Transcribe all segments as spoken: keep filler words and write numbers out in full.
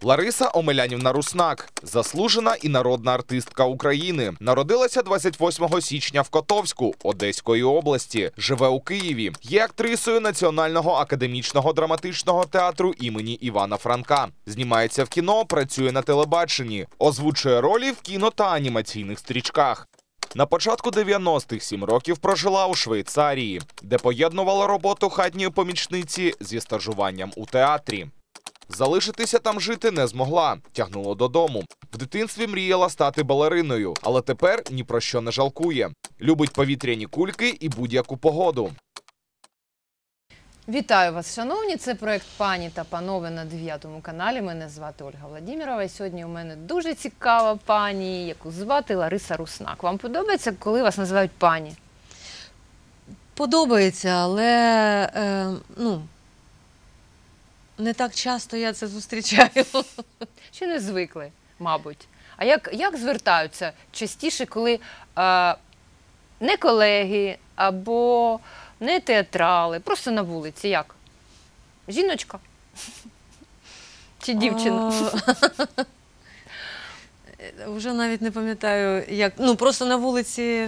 Лариса Омелянівна Руснак – заслужена і народна артистка України. Народилася двадцять восьмого січня в Котовську Одеської області. Живе у Києві. Є актрисою Національного академічного драматичного театру імені Івана Франка. Знімається в кіно, працює на телебаченні. Озвучує ролі в кіно та анімаційних стрічках. На початку дев'яностих сім років прожила у Швейцарії, де поєднувала роботу хатньої помічниці зі стажуванням у театрі. Залишитися там жити не змогла, тягнуло додому. В дитинстві мріяла стати балериною, але тепер ні про що не жалкує. Любить повітряні кульки і будь-яку погоду. Вітаю вас, шановні! Це проєкт «Пані та панове» на дев'ятому каналі. Мене звати Ольга Владимирова. І сьогодні у мене дуже цікава пані, яку звати Лариса Руснак. Вам подобається, коли вас називають пані? Подобається, але е, ну, не так часто я це зустрічаю. Ще не звикли, мабуть. А як, як звертаються частіше, коли е, не колеги або не театрали, просто на вулиці, як? Жіночка? Чи дівчина? Вже навіть не пам'ятаю, як, ну просто на вулиці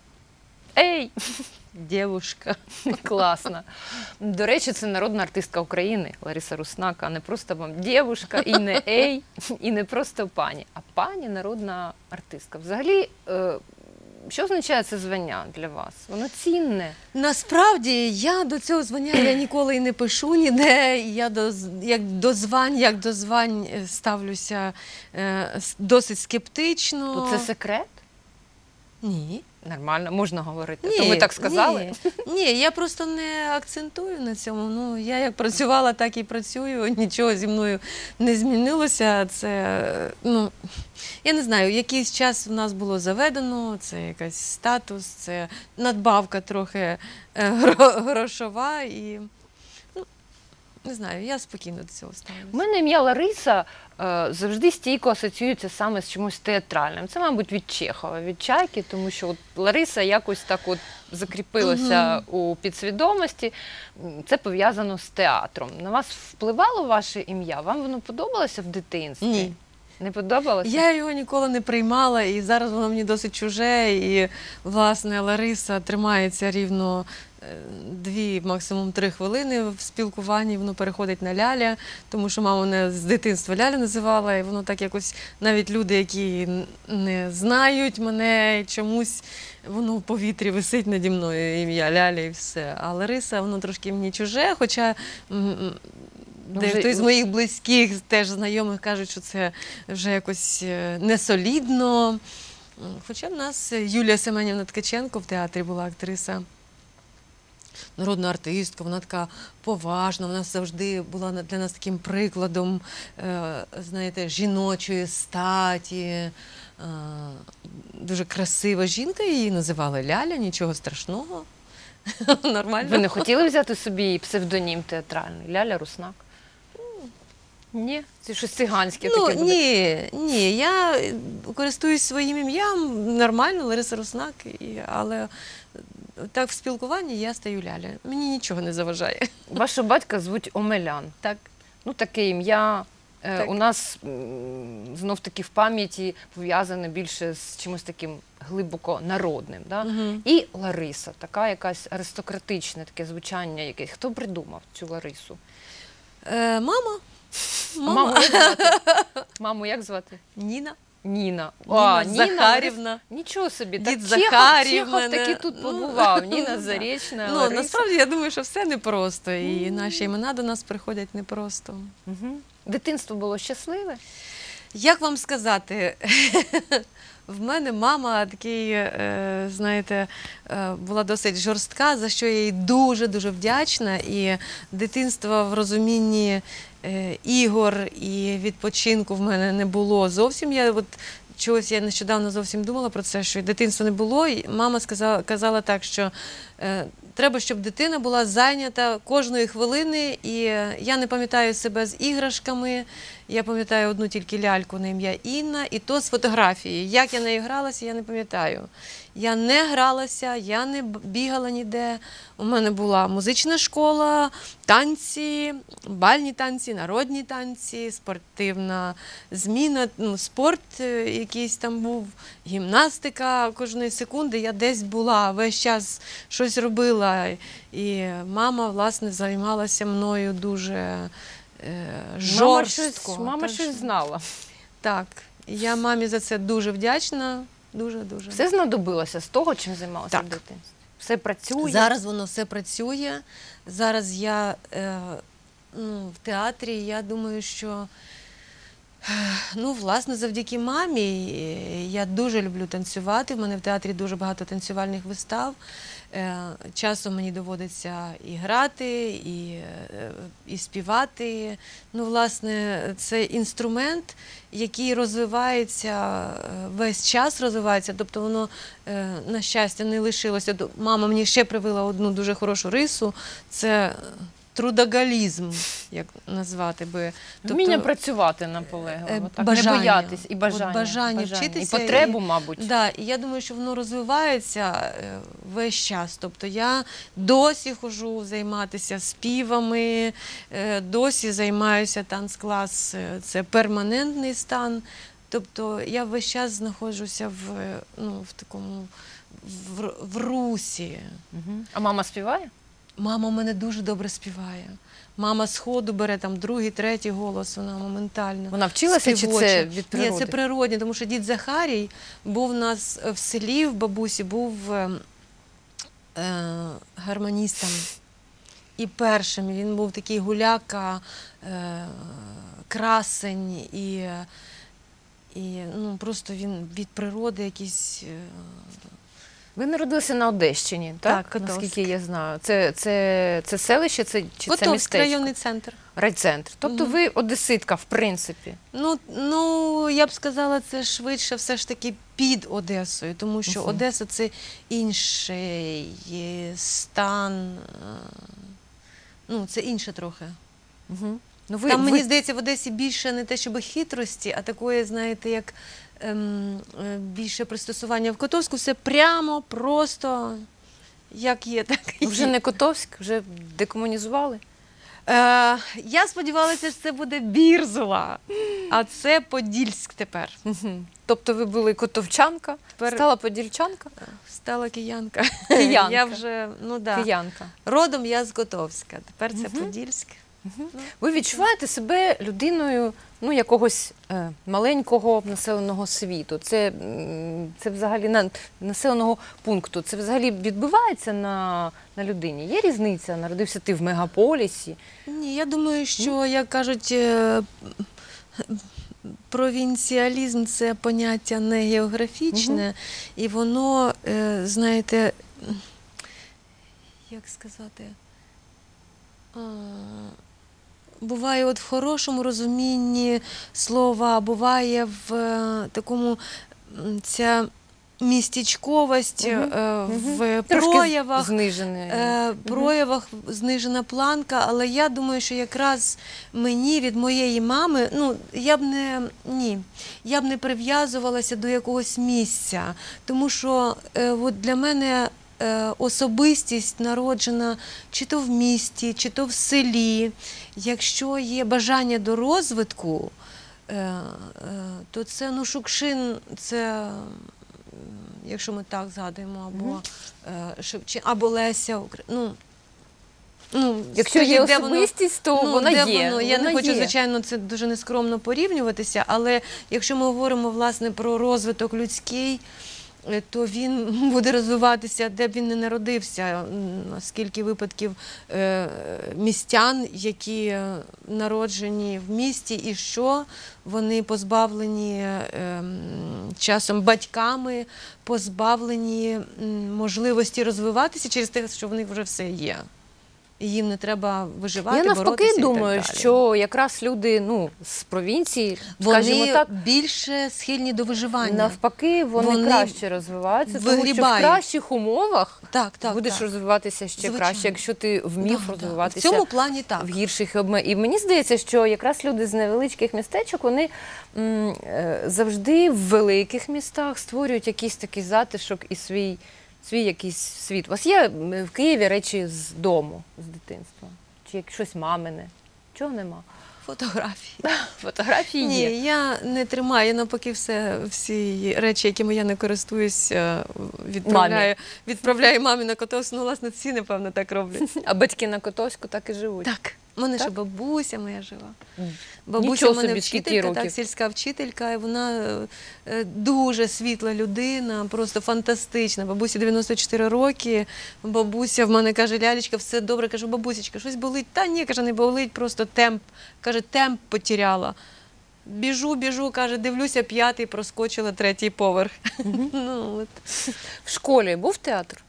Ей! дівушка. Класно. До речі, це народна артистка України Лариса Руснак, а не просто вам дівушка, і не ей, і не просто пані, а пані народна артистка. Взагалі, е, що означає це звання для вас? Воно цінне. Насправді, я до цього звання я ніколи і не пишу ніде. Я до, як до звань, як до звань ставлюся е, досить скептично. То це секрет? Ні. Нормально, можна говорити. Ні, То ви так сказали? Ні, ні, я просто не акцентую на цьому. Ну, я як працювала, так і працюю. Нічого зі мною не змінилося. Це, ну, я не знаю, якийсь час в нас було заведено, це якийсь статус, це надбавка трохи грошова і, ну, не знаю, я спокійно до цього ставлюся. У мене ім'я Лариса е, завжди стійко асоціюється саме з чимось театральним. Це, мабуть, від Чехова, від Чайки, тому що от Лариса якось так от закріпилася угу. у підсвідомості. Це пов'язано з театром. На вас впливало ваше ім'я? Вам воно подобалося в дитинстві? Ні. Не подобалося? Я його ніколи не приймала, і зараз воно мені досить чуже, і, власне, Лариса тримається рівно дві, максимум три хвилини в спілкуванні, воно переходить на Ляля, тому що мама мене з дитинства Ляля називала, і воно так якось, навіть люди, які не знають мене чомусь, воно в повітрі висить наді мною, ім'я Ляля і все. А Лариса, воно трошки мені чуже, хоча дехто з моїх близьких, теж знайомих, кажуть, що це вже якось несолідно. Хоча в нас Юлія Семенівна Ткаченко в театрі була актриса, народна артистка, вона така поважна, вона завжди була для нас таким прикладом, знаєте, жіночої статі. Дуже красива жінка, її називали Ляля, нічого страшного, нормально. Ви не хотіли взяти собі псевдонім театральний? Ляля Руснак? Ні? Це щось циганське ну, таке буде? Ні, ні, я користуюсь своїм ім'ям, нормально, Лариса Руснак, але так в спілкуванні я стаю Ляля. Мені нічого не заважає. Вашого батька звуть Омелян. Так. Ну, таке ім'я Так. у нас знов-таки в пам'яті пов'язане більше з чимось таким глибоко народним. Да? Угу. І Лариса, така якась аристократичне таке звучання якесь. Хто придумав цю Ларису? Е, мама. Мама. Маму як звати? Маму як звати? Ніна. Ніна. Ніна а, Захарівна. Ніна, нічого собі. Дід так Захарів Чехов, мене. Чехов таки тут Ну, побував. Ніна Заречна, Ну, Лариса. насправді, я думаю, що все непросто, і наші імена до нас приходять непросто. Угу. Дитинство було щасливе? Як вам сказати, в мене мама такий, знаєте, була досить жорстка, за що я їй дуже-дуже вдячна. І дитинство в розумінні ігор і відпочинку в мене не було зовсім. Я от чогось я нещодавно зовсім думала про це, що дитинства не було. І мама сказала, казала так, що е, треба, щоб дитина була зайнята кожної хвилини. І я не пам'ятаю себе з іграшками, Я пам'ятаю одну тільки ляльку на ім'я Інна, і то з фотографії. Як я нею гралася, я не пам'ятаю. Я не гралася, я не бігала ніде. У мене була музична школа, танці, бальні танці, народні танці, спортивна зміна, ну, спорт якийсь там був, гімнастика. Кожної секунди я десь була, весь час щось робила. І мама, власне, займалася мною дуже е, жорстко. Мама щось, мама Тож, щось знала. Так, я мамі за це дуже вдячна. Дуже-дуже. Все знадобилося з того, чим займалася Так. в дитинстві? Все працює? Зараз воно все працює. Зараз я е, ну, в театрі, я думаю, що е, ну, власне, завдяки мамі е, я дуже люблю танцювати. В мене в театрі дуже багато танцювальних вистав. Е, часом мені доводиться і грати, і, е, і співати. Ну, власне, це інструмент, який розвивається, е, весь час розвивається, тобто воно, е, на щастя, не лишилося. Мама мені ще привила одну дуже хорошу рису, це трудоголізм, як назвати би. Вміння працювати наполегливо, е, так, бажання. не боятись, і бажання, От бажання вчитися, і потребу, і- мабуть. Да, і я думаю, що воно розвивається е, весь час. Тобто я досі ходжу займатися співами, е, досі займаюся танцклас, е, це перманентний стан. Тобто я весь час знаходжуся в, е, ну, в такому в, в русі. Мгм. А мама співає? Мама в мене дуже добре співає. Мама з ходу бере там другий, третій голос, вона моментально. Вона вчилася чи співоча. це від природи? Ні, це природне, тому що дід Захарій був у нас в селі, в бабусі, був е, е, гармоністом. І першим він був такий гуляка, е, красень, і, і ну, просто він від природи якийсь. Е, Ви народилися на Одещині, так? Так, Котовськ. Наскільки я знаю. Це, це, це селище, це, чи це Котовськ, містечко? районний центр. Райцентр. Тобто Мгм. ви одеситка, в принципі. Ну, ну, я б сказала, це швидше все ж таки під Одесою, тому що Мгм. Одеса – це інший е, стан, е, ну, це інше трохи. Угу. Ну, ви, Там, ви... мені здається, в Одесі більше не те, щоб хитрості, а такої, знаєте, як ем, е, більше пристосування. В Котовську все прямо, просто, як є, так і вже є. не Котовськ, вже декомунізували? Е, я сподівалася, що це буде Бірзова, а це Подільськ тепер. Угу. Тобто ви були котовчанка, Тепер- стала подільчанка, Стала киянка. Киянка. Я вже, ну да. киянка. Родом я з Котовська, тепер це Мгм. Подільськ. Ви відчуваєте себе людиною, ну, якогось е, маленького населеного світу? Це, м, це взагалі на, населеного пункту. Це взагалі відбувається на, на людині? Є різниця? Народився ти в мегаполісі? Ні, я думаю, що, як кажуть, е, провінціалізм – це поняття не географічне, і воно, е, знаєте, як сказати, а, буває от в хорошому розумінні слова, буває в е, такому м, ця містечковість Мгм. е, в Трошки проявах. знижений. Е, проявах знижена планка, але я думаю, що якраз мені від моєї мами, ну я б не ні, я б не прив'язувалася до якогось місця, тому що е, от для мене е, особистість народжена чи то в місті, чи то в селі. Якщо є бажання до розвитку, е, е, то це ну Шукшин, це. Якщо ми так згадуємо, або е, Шевчен, або Леся Укра... ну, ну, Якщо є скажіть, де воно- особистість, то ну, вона де є. воно? Я Вона не хочу, є. звичайно, це дуже нескромно порівнюватися, але якщо ми говоримо, власне, про розвиток людський, е, то він буде розвиватися, де б він не народився. М, Скільки випадків е, містян, які е, народжені в місті, і що вони позбавлені е, м, часом батьками, позбавлені м, можливості розвиватися через те, що в них вже все є. і їм не треба виживати, Я боротися навпаки і так думаю, далі. що якраз люди ну, з провінції, скажімо Вони так, більше схильні до виживання. навпаки, вони, Вони краще розвиваються, тому що в вигрібають. кращих умовах Так, так, будеш так. розвиватися ще Звичайно. краще, якщо ти вмів Да, да. розвиватися В цьому плані так. в гірших обмеженнях. І мені здається, що якраз люди з невеличких містечок, вони м, е, завжди в великих містах створюють якийсь такий затишок і свій, свій якийсь світ. У вас є м, в Києві речі з дому, з дитинства? Чи як щось мамине? Чого нема? Фотографії. Фотографії Ні, є. я не тримаю, я навпаки все, всі речі, якими я не користуюсь, е, відправляю, відправляю мамі на Котовську. Ну, власне, всі, напевно, так роблять. А батьки на Котовську так і живуть. Так, у мене Так? ще бабуся моя жива. М. Бабуся Нічого в мене собі, скільки вчителька, років? так, сільська вчителька, і вона е, е, дуже світла людина, просто фантастична. Бабусі дев'яносто чотири роки, бабуся в мене каже, Лялечка, все добре, кажу, бабусечка, щось болить? Та ні, каже, не болить, просто темп, каже, темп потеряла. Біжу, біжу, каже, дивлюся, п'ятий, проскочила третій поверх. Ну, от. В школі був театр?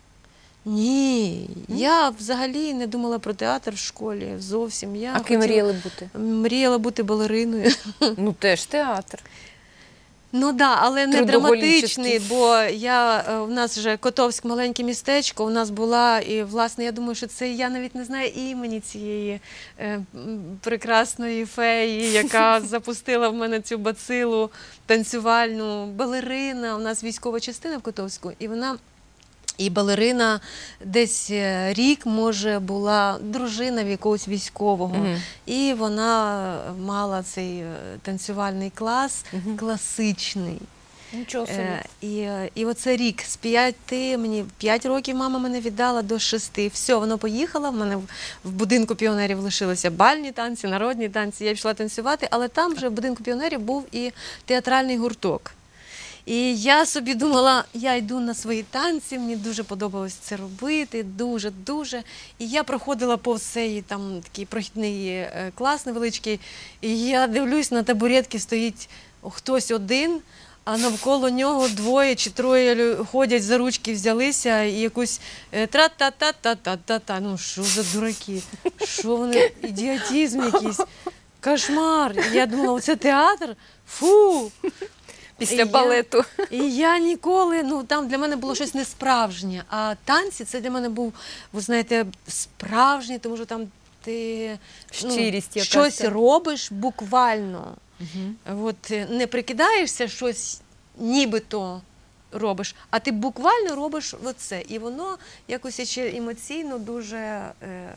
Ні, я взагалі не думала про театр в школі зовсім. Я А ким хотіла- мріяли бути? Мріяла бути балериною. Ну теж театр. Ну так, да, але не Трудоголічний. драматичний, бо я, е, у нас вже Котовськ маленьке містечко, у нас була, і власне, я думаю, що це я навіть не знаю імені цієї е, м, прекрасної феї, яка запустила в мене цю бацилу танцювальну. Балерина, у нас військова частина в Котовську, і вона і балерина десь е, рік, може, була дружина в якогось військового. Мгм. І вона мала цей е, танцювальний клас, Мгм. класичний. Нічого собі. Е, і, е, і оце рік з п'яти, мені п'ять років мама мене віддала до шести. Все, воно поїхало, в мене в, в будинку піонерів лишилися бальні танці, народні танці. Я пішла танцювати, але там вже в будинку піонерів був і театральний гурток. І я собі думала, я йду на свої танці, мені дуже подобалось це робити, дуже-дуже. І я проходила повз цей там такий прохідний е, клас невеличкий, і я дивлюсь, на табуретці стоїть хтось один, а навколо нього двоє чи троє лю- ходять за ручки, взялися і якусь е, тра-та-та-та-та-та-та. Ну що за дураки? Що вони? Ідіотизм якийсь. Кошмар. І я думала, оце театр? Фу! Після я- балету. І я ніколи, ну там для мене було щось несправжнє, а танці це для мене був, ви знаєте, справжнє, тому що там ти ну, Щирість якась, щось так. робиш буквально. От, е, не прикидаєшся щось нібито робиш, а ти буквально робиш оце. І воно якось ще емоційно дуже е,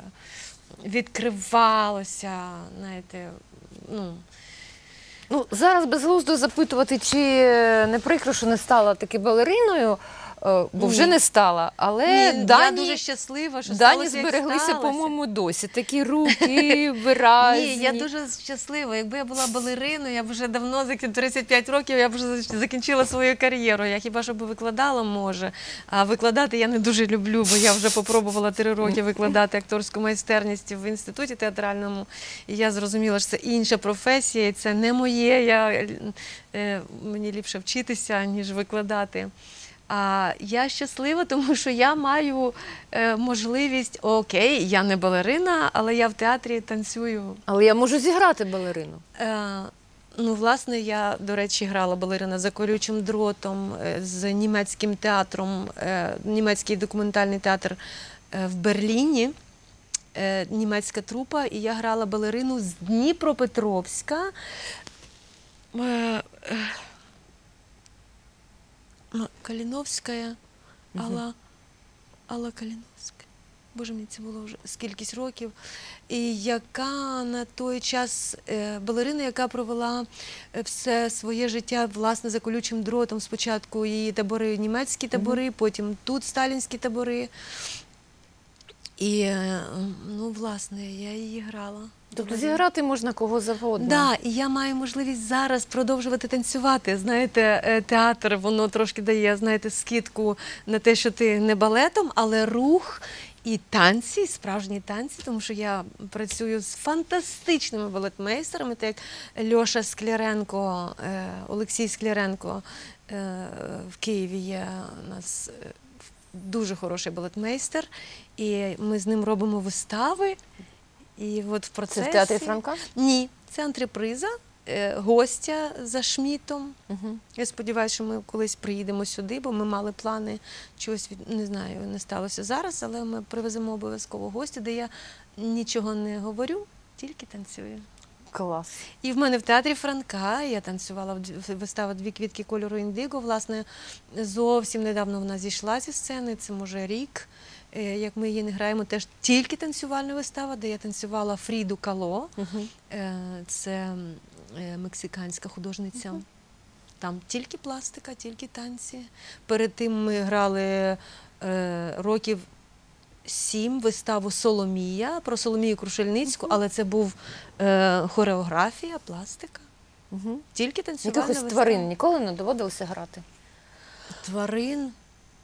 відкривалося, знаєте, ну. Ну, зараз безглуздо запитувати, чи не прикро, що не стала таки балериною, е, бо вже Ні. не стала. Але Ні, дані, я дуже щаслива, що дані сталося, як збереглися, сталося. по-моєму, досі. Такі руки виразні. Ні, я дуже щаслива. Якби я була балериною, я б вже давно, за тридцять п'ять років, я б вже закінчила свою кар'єру. Я хіба що би викладала, може. А викладати я не дуже люблю, бо я вже попробувала три роки викладати акторську майстерність в інституті театральному. І я зрозуміла, що це інша професія, і це не моє. Я, е, мені ліпше вчитися, ніж викладати. А я щаслива, тому що я маю е, можливість, окей, я не балерина, але я в театрі танцюю. Але я можу зіграти балерину. Е, ну, власне, я, до речі, грала балерина за колючим дротом е, з німецьким театром, е, німецький документальний театр е, в Берліні, е, німецька трупа, і я грала балерину з Дніпропетровська. Е, е, М- Каліновська, Алла, Алла Каліновська. Боже, мені це було вже скількись років. І яка на той час е, балерина, яка провела е, все своє життя, власне, за колючим дротом. Спочатку її табори, німецькі табори, потім тут сталінські табори. І, е, ну, власне, я її грала. Тобто зіграти можна кого завгодно. Да, і я маю можливість зараз продовжувати танцювати. Знаєте, е, театр, воно трошки дає, знаєте, скидку на те, що ти не балетом, але рух і танці, справжні танці, тому що я працюю з фантастичними балетмейстерами, так як Льоша Скляренко, е, Олексій Скляренко е, в Києві є у нас е, дуже хороший балетмейстер, і ми з ним робимо вистави. І от в Це процесі... в театрі Франка? Ні, це антреприза, е, гостя за Шмітом. Угу. Я сподіваюся, що ми колись приїдемо сюди, бо ми мали плани чогось, від... не знаю, не сталося зараз, але ми привеземо обов'язково гостя, де я нічого не говорю, тільки танцюю. Клас. І в мене в театрі Франка я танцювала в- виставу «Дві квітки кольору індиго». Власне, зовсім недавно вона зійшла зі сцени, це може рік, е, як ми її не граємо. Теж тільки танцювальна вистава, де я танцювала Фріду Кало. Угу. Е, Це е, мексиканська художниця. Там тільки пластика, тільки танці. Перед тим ми грали е, років сім виставу «Соломія» про Соломію Крушельницьку, але це був е, хореографія, пластика. Угу. Тільки танцювальна Якихось вистава. тварин ніколи не доводилося грати? Тварин?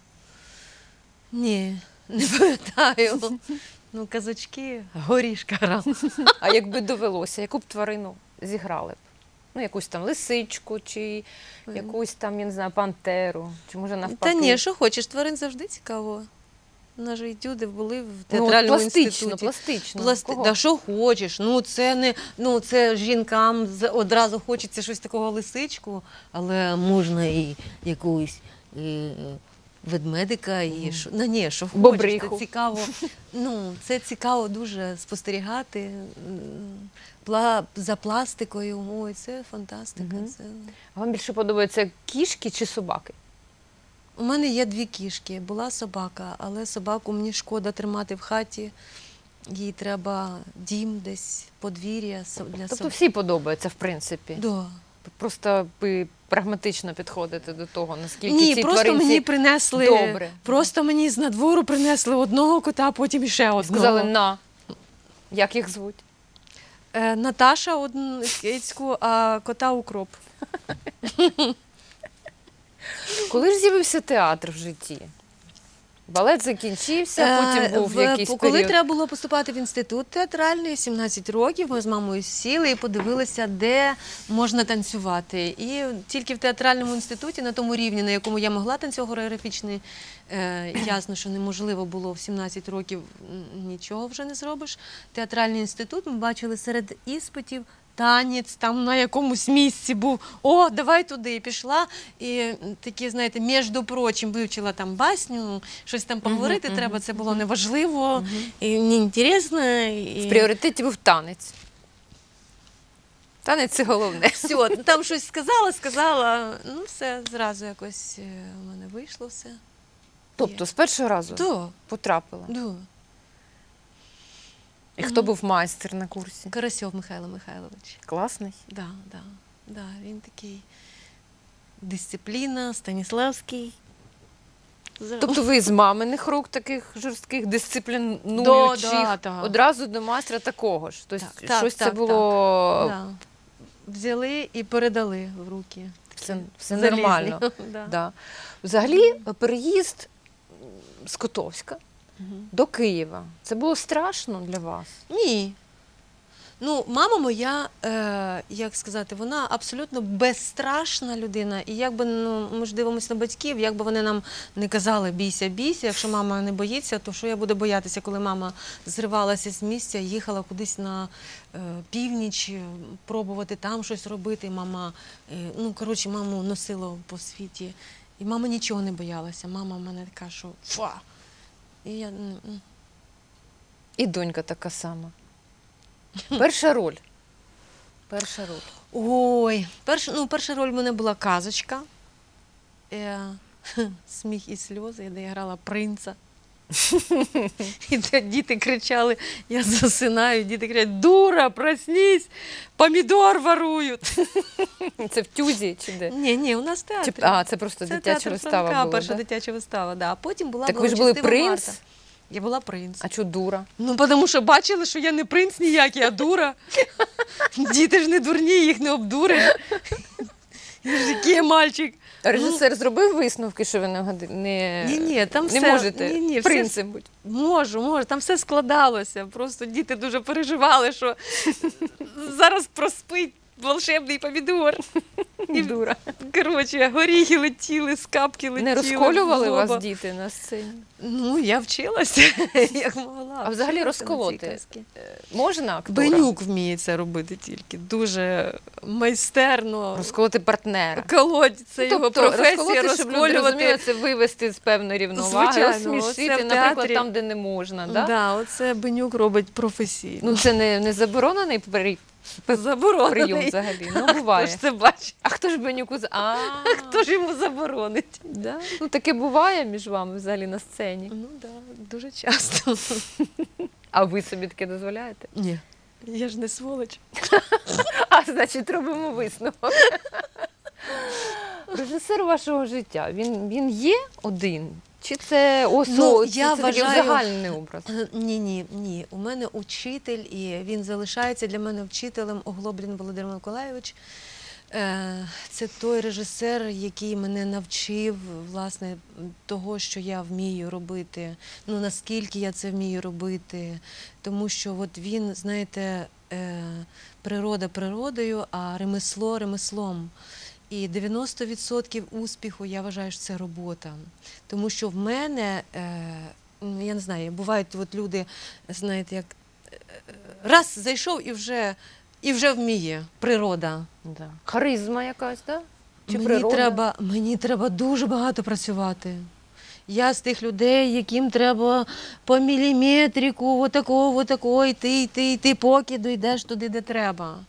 Ні, не пам'ятаю. Ну, казочки, горішка грала. А якби довелося, яку б тварину зіграли б? Ну, якусь там лисичку, чи якусь там, я не знаю, пантеру, чи може навпаки? Та ні, що хочеш, тварин завжди цікаво. У нас же етюди були в Ну, от театральному пластично, інституті. пластично. Пласти... Кого? Да, що хочеш. Ну, це не ну це жінкам з- одразу хочеться щось такого лисичку, але можна і якусь і, ведмедика, і що. Ну, ні, що хочеш. Бобриху. Це цікаво. Ну, це цікаво дуже спостерігати м, пла... за пластикою. Ой, це фантастика. Мгм. Це... А вам більше подобаються кішки чи собаки? У мене є дві кішки. Була собака, але собаку мені шкода тримати в хаті. Їй треба дім десь, подвір'я со- для Тобто собаки. всі подобаються, в принципі. Да. Просто ви прагматично підходите до того, наскільки Ні, ці просто тваринці мені принесли. добре. Просто мені з надвору принесли одного кота, а потім ще одного. сказали на. Як їх звуть? Е, Наташа одну кицьку, а кота укроп. Коли ж з'явився театр в житті? Балет закінчився, потім Е, був в- якийсь Коли період. треба було поступати в інститут театральний, сімнадцять років, ми з мамою сіли і подивилися, де можна танцювати. І тільки в театральному інституті, на тому рівні, на якому я могла танцювати хореографічний, е, ясно, що неможливо було в сімнадцять років, м, нічого вже не зробиш. Театральний інститут ми бачили серед іспитів танець, там на якомусь місці був. О, давай туди. І пішла. І м, такі, знаєте, між прочим, вивчила там басню, щось там поговорити мгм, треба, це було неважливо, і мені інтересно. І... В пріоритеті був танець. Танець – це головне. Все, там щось сказала, сказала, ну все, зразу якось е, в мене вийшло все. Тобто з першого разу Да, потрапила. да. І хто був майстер на курсі? Карасьов Михайло Михайлович. Класний. Да, да, да, він такий дисципліна, Станіславський. Зра- Тобто ви з маминих рук таких жорстких, дисциплінуючих, Да, да, да. одразу до майстра такого ж. Тобто Так, так, щось це так, було, Да. Взяли і передали в руки. все, все Залізні. нормально. Да. Да. Взагалі, переїзд з Котовська Мгм. до Києва, це було страшно для вас? Ні. Ну, мама моя, е, як сказати, вона абсолютно безстрашна людина. І якби ну, ми ж дивимося на батьків, якби вони нам не казали бійся, бійся, якщо мама не боїться, то що я буду боятися, коли мама зривалася з місця, їхала кудись на е, північ, е, пробувати там щось робити. Мама, е, ну, коротше, маму носило по світі. І мама нічого не боялася. Мама в мене така, що фа. І я, м, м. І донька така сама. Перша роль. Перша роль. Ой, перша, ну, перша роль в мене була казочка. Е, сміх і сльози, де я грала принца. І де діти кричали, я засинаю, діти кричать, дура, проснись, помідор ворують. Це в Тюзі чи де? Ні, ні, у нас театр. Чи- А, це просто Це дитяча театр вистава Франка, була, перша да? дитяча вистава, да. А потім була Так ви ж були «Благочестива принц? Марта». Я була принц. А чого дура? Ну, тому що бачили, що я не принц ніякий, а дура. Діти ж не дурні, їх не обдуриш. Я ж який я мальчик. А режисер зробив висновки, що ви не, годи- не, Ні-ні, там не все- можете ні-ні, все- принцем бути? Можу, можу, там все складалося. Просто діти дуже переживали, що зараз проспить волшебний помідор. І, Дура. коротше, горіхи летіли, скапки летіли. Не розколювали в вас лоба. діти на сцені? Ну, я вчилася, як могла. А взагалі Вчилася на розколоти? цій казці. Можна актора? Бенюк вміє це робити тільки. Дуже майстерно. Розколоти партнера. Колоть, це його Тобто професія, розколоти, щоб люди розуміли, розколювати. це вивести з певної рівноваги, Звичайно, розсмішити, оце в наприклад, театрі. там, де не можна. Да? Да, оце Бенюк робить професійно. Ну, це не, не заборонений при- Заборонений. прийом взагалі. Ну, Хто буває. ж це бачить? А хто ж Бенюку... за- А, Хто ж йому заборонить? да? Ну, таке буває між вами взагалі на сцені. Ну так, да, дуже часто. А ви собі таке дозволяєте? Ні. Я ж не сволоч. А, значить, робимо висновок. Режисер вашого життя, він, він є один? Чи це осо, Ну, чи я це такий вважаю- загальний образ? Ні, ні, ні. У мене учитель, і він залишається для мене вчителем Оглоблін Володимир Миколайович. Е, Це той режисер, який мене навчив, власне, того, що я вмію робити, ну, наскільки я це вмію робити. Тому що от він, знаєте, е, природа природою, а ремесло ремеслом. І дев'яносто відсотків успіху, я вважаю, що це робота. Тому що в мене, е, ну, я не знаю, бувають от люди, знаєте, як е, раз зайшов і вже, і вже вміє природа. Да. Харизма якась, так? Да? Чи Мені природа? треба, мені треба дуже багато працювати. Я з тих людей, яким треба по міліметрику, отакого, отакого, йти, йти, йти, поки дійдеш туди, де треба.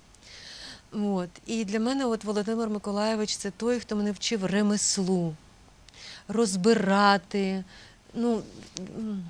От. І для мене от Володимир Миколайович – це той, хто мене вчив ремеслу, розбирати. Ну, м,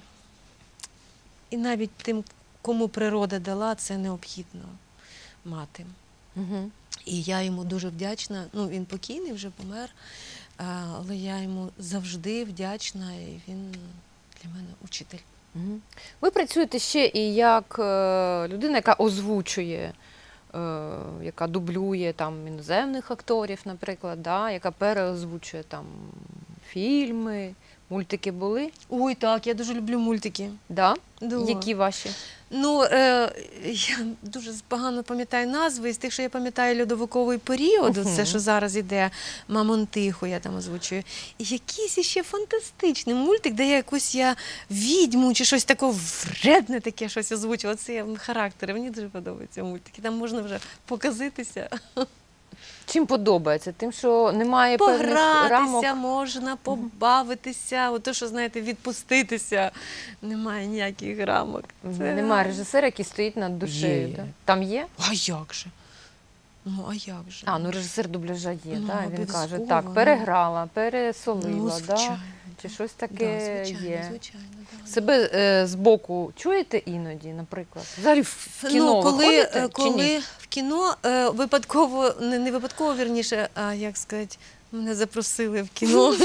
і навіть тим, кому природа дала, це необхідно мати. Угу. І я йому дуже вдячна. Ну, він покійний, вже помер, а, але я йому завжди вдячна, і він для мене учитель. Угу. Ви працюєте ще і як е, людина, яка озвучує, е, яка дублює там іноземних акторів, наприклад, да? Яка переозвучує там фільми, мультики були? Ой, так, я дуже люблю мультики. Да? Да. Які ваші? Ну, е, я дуже погано пам'ятаю назви, з тих, що я пам'ятаю льодовиковий період, Мгм. це, що зараз іде, «Мамон тихо», я там озвучую. І якийсь іще фантастичний мультик, де я якусь я відьму чи щось таке вредне таке щось озвучувала. Це я характери, мені дуже подобаються мультики. Там можна вже показитися, Чим подобається? Тим, що немає певних рамок? погратися можна, побавитися, ото, що, знаєте, відпуститися. Немає ніяких рамок. Це- Немає режисера, який стоїть над душею. Є. Да? Там є? А як же? Ну, а як же? А, ну режисер дубляжа є, Ну, да? Він каже, обов'язково, так, ну. переграла, пересолила, Ну, да? звичайно. Чи щось Да, таке звичайно, є. звичайно, да. Себе е, збоку чуєте іноді, наприклад? Взагалі в кіно Ну, коли, виходите, е, чи ні? коли в кіно е, випадково, не, не випадково, вірніше, а як сказати, мене запросили в кіно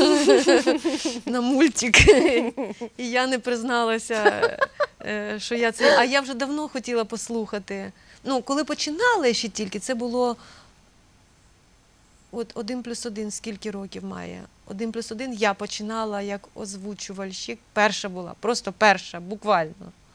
на мультик, і я не призналася, е, що я це. А я вже давно хотіла послухати. Ну, коли починали ще тільки, це було от один плюс один, скільки років має? Один плюс один я починала як озвучувальщик. Перша була, просто перша, буквально.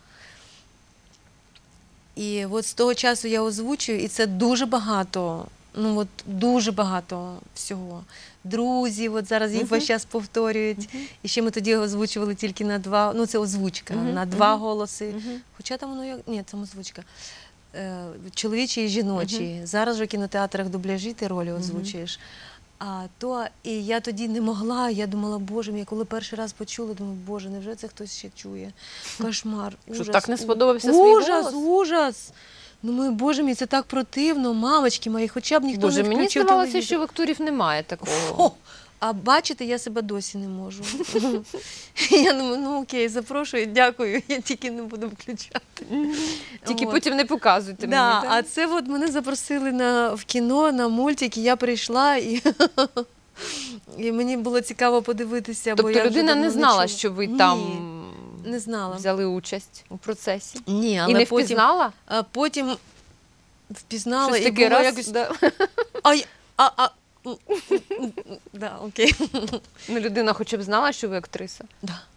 І от з того часу я озвучую, і це дуже багато, ну от дуже багато всього. Друзі, от зараз їх Мгм. весь час повторюють. Мгм. І ще ми тоді озвучували тільки на два, ну це озвучка, Мгм, на два мгм. голоси. Мгм. Хоча там воно як, ні, це озвучка. Е, чоловічі і жіночі. Зараз же в кінотеатрах дубляжі ти ролі озвучуєш. А то і я тоді не могла, я думала, боже мій, коли перший раз почула, думаю, боже, невже це хтось ще чує? Кошмар, Що, ужас. так не сподобався свій ужас, голос? ужас. Думаю, боже мій, це так противно, мамочки мої, хоча б ніхто Боже, не мені включив здавалося, телевізор. що в акторів немає такого. О, а бачите, я себе досі не можу. Я думаю, ну окей, запрошую, дякую, я тільки не буду включати. Тільки От. потім не показуйте Да, мені. а так? це от мене запросили на, в кіно, на мультик, і я прийшла, і, і мені було цікаво подивитися. бо Тобто я вже людина давно не знала, чула. що ви Ні, там не знала. взяли участь у процесі? Ні, але І не потім, впізнала? а потім впізнала Щось і таке було раз, якось... да. А, я- а, а, м, м, да, окей. Ну, людина хоча б знала, що ви актриса. Да.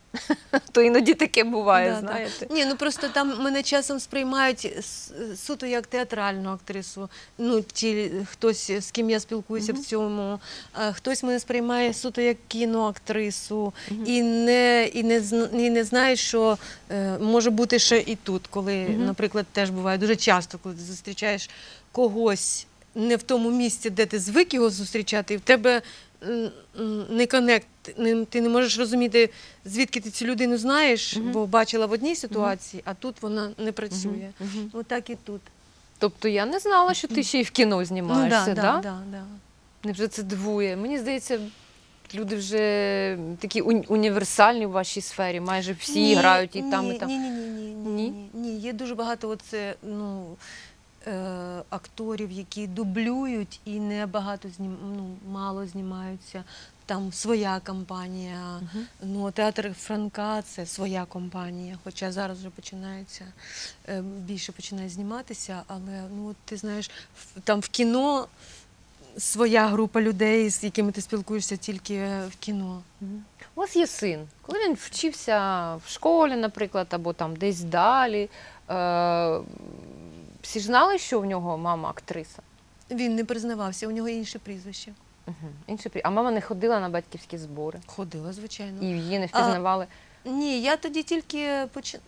То іноді таке буває, Да, знаєте. да. Ні, ну просто там мене часом сприймають с- суто як театральну актрису. Ну, ті, хтось, з ким я спілкуюся Мгм. в цьому, а хтось мене сприймає суто як кіноактрису. Мгм. І не, і, не, зн- і не знає, що е, може бути ще і тут, коли, Мгм. наприклад, теж буває дуже часто, коли ти зустрічаєш когось не в тому місці, де ти звик його зустрічати, і в тебе м, м, не коннект, не- ти не можеш розуміти, звідки ти цю людину знаєш, Мгм. бо бачила в одній ситуації, а тут вона не працює. Мгм. Мгм. Отак і тут. Тобто я не знала, що ти ще й в кіно знімаєшся, ну, да? да, да, да. Невже це дивує? Мені здається, люди вже такі уні- універсальні в вашій сфері, майже всі Ні, грають і ні, там, і там. Ні, ні, ні, ні, ні, Ні? ні, ні. Є дуже багато оце, ну, е, акторів, які дублюють і не багато знім, ну, мало знімаються. Там своя компанія. Мгм. Ну, театр Франка – це своя компанія, хоча зараз вже починається, е, більше починає зніматися, але, ну, от ти знаєш, в- там в кіно своя група людей, з якими ти спілкуєшся тільки в кіно. Мгм. У вас є син. Коли він вчився в школі, наприклад, або там десь далі, е- всі ж знали, що в нього мама актриса? Він не признавався, у нього інше прізвище. Угу. Інше прі- А мама не ходила на батьківські збори? Ходила, звичайно. І її не впізнавали? Ні, я тоді тільки почала.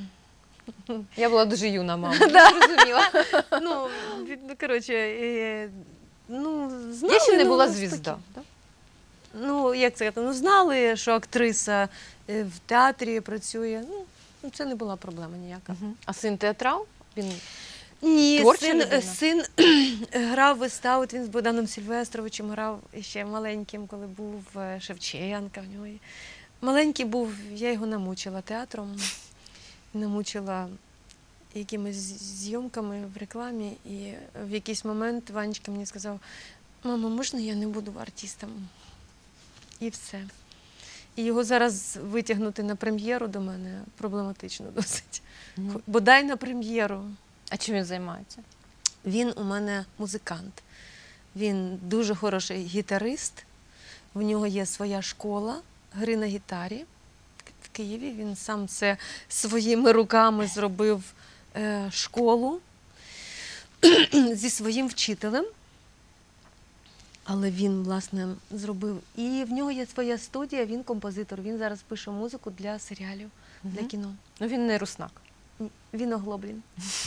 Я була дуже юна мама, не зрозуміла. Ну, від- ну, коротше, е, ну, знали, Я ще не ну, була спокійно. звізда. да? Ну, як сказати, ну, знали, що актриса е, в театрі працює. Ну, ну, це не була проблема ніяка. Мгм. А син театрал? Він Ні, Творча син, людина? син грав виставу, от він з Богданом Сильвестровичем грав ще маленьким, коли був е, Шевченка в нього. є. Маленький був, я його намучила театром, намучила якимись зйомками в рекламі, і в якийсь момент Ванечка мені сказав: мама, можна я не буду артистом? І все. І його зараз витягнути на прем'єру до мене проблематично досить. Мгм. Бодай на прем'єру. А чим він займається? Він у мене музикант. Він дуже хороший гітарист. В нього є своя школа гри на гітарі в Києві. Він сам це своїми руками зробив е, школу зі своїм вчителем. Але він, власне, зробив. І в нього є своя студія, він композитор. Він зараз пише музику для серіалів, для Мгм. кіно. Ну він не руснак. Він Оглоблін.